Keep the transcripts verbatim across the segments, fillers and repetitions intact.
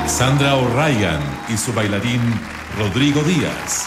Sandra O'Ryan y su bailarín Rodrigo Díaz.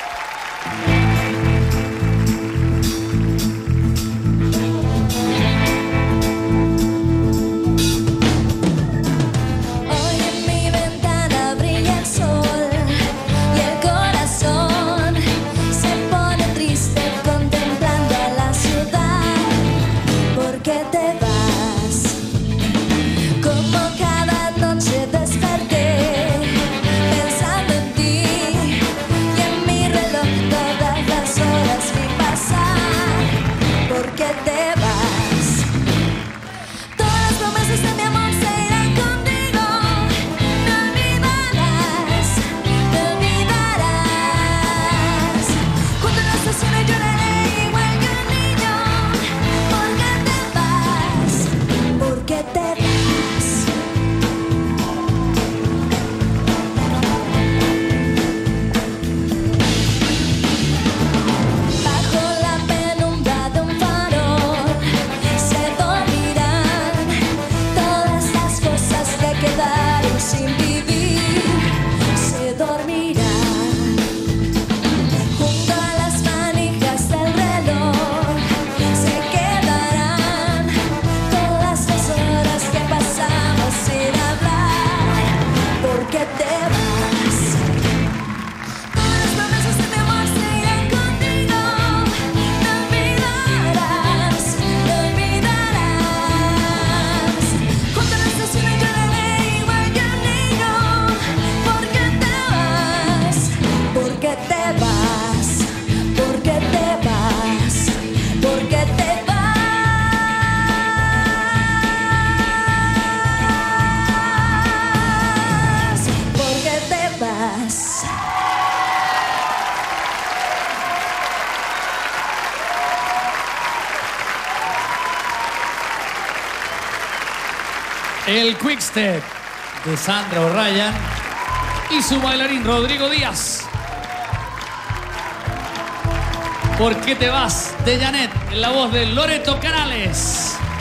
El Quickstep de Sandra O'Ryan y su bailarín Rodrigo Díaz. ¿Por qué te vas? De Janet, en la voz de Loreto Canales.